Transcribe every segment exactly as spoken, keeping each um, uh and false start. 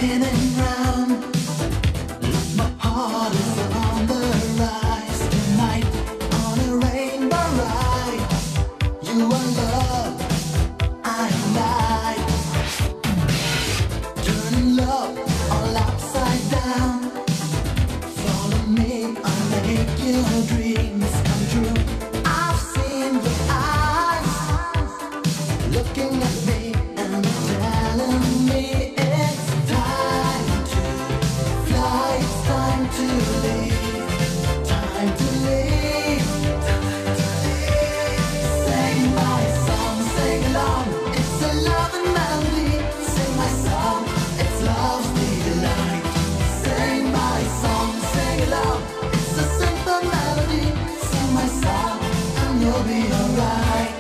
spinning round. My heart is on the rise tonight on a rainbow ride. You are love, I am light. Turning love all upside down. Follow me, I'll make your dreams come true. I've seen the eyes looking at me and telling me it's time to fly, it's time to leave, time to leave, time to leave. Sing my song, sing along, it's a love and melody. Sing my song, it's love's delight. Sing my song, sing along, it's a simple melody. Sing my song and you'll be alright.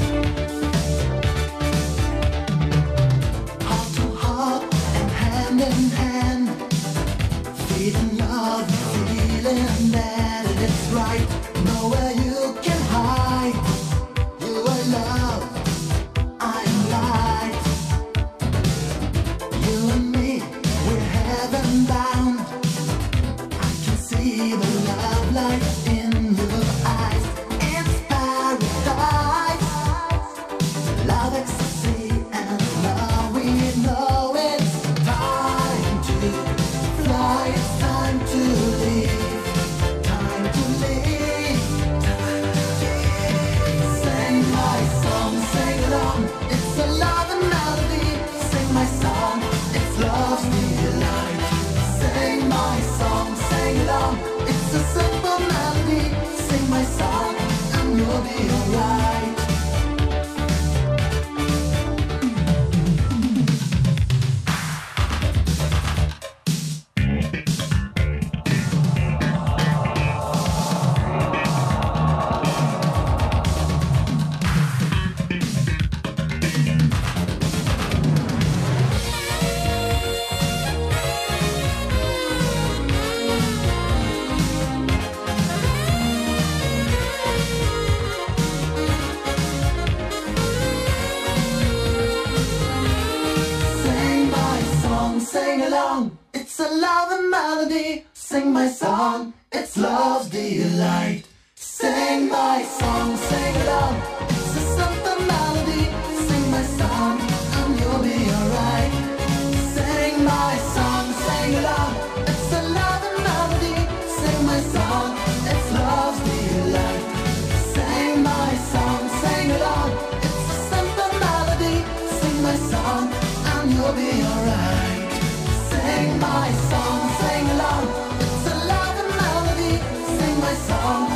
Heart to heart and hand in hand, feeling love, feeling that it's right. Nowhere you can hide. You are love, I am light. You and me, we're heaven bound. I can see the love light in your eyes. It's paradise, love ecstasy and love. We know it's time to fly, it's time to leave, time to leave, time to leave. Sing my song, sing along, it's a love and melody. Sing my song, it's love's delight. Sing my song, sing along, it's a simple melody. Sing my song and you'll be alright. Sing my song, sing along, it's a love and melody. Sing my song, it's love's delight. Sing my song, sing along, it's a simple melody. Sing my song and you'll be alright. Sing my song, sing along, it's a love and melody. Sing my song, it's love's delight. Sing my song, sing along, it's a simple melody. Sing my song and you'll be alright. Sing my song, sing along, it's a love and melody. Sing my song